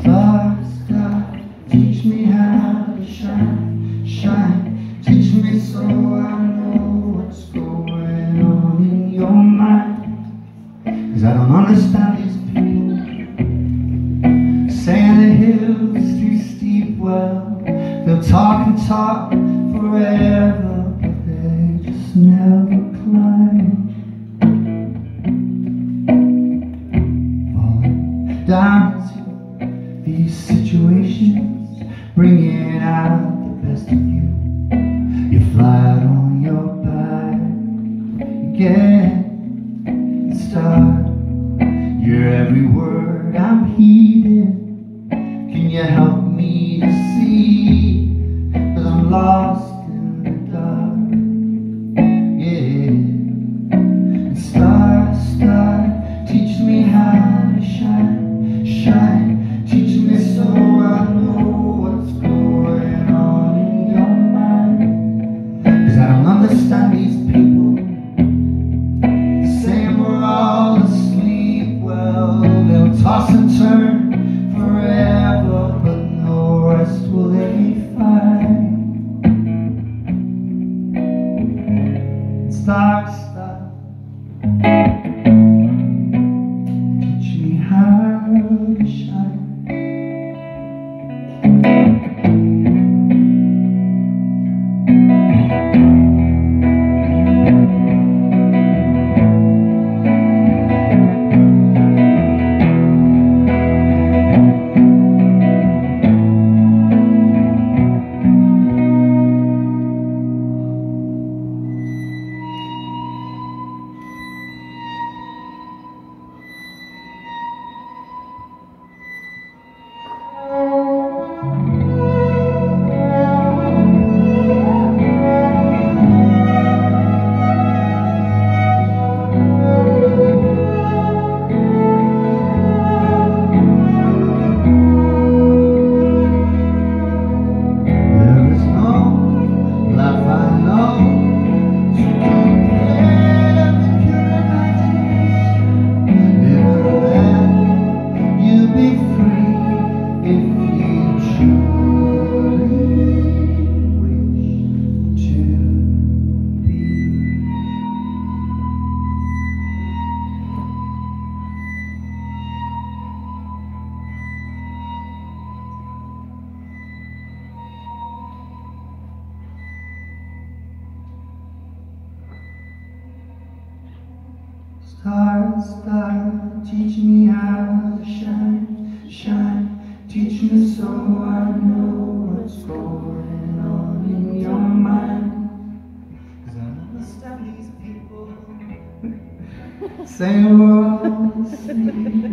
Star, star, teach me how to shine, shine. Teach me so I know what's going on in your mind. 'Cause I don't understand these people saying the hill's too steep. Well, they'll talk and talk forever, but they just never climb. Falling down into these situations, bringing out the best of you. You're flat on your back, you get start. You're every word I'm heeding. Can you help me to see? 'Cause I'm lost in the dark, yeah. Star, star, teach me how to shine, shine. Teach me so I know what's going on in your mind. 'Cause I don't understand these people saying we're all asleep. Well, they'll toss and turn forever, but no rest will they find. Star, star, teach me how to shine. Star, star, teach me how to shine, shine. Teach me so I know what's going on in your mind. 'Cause I don't understand these people saying we're all asleep.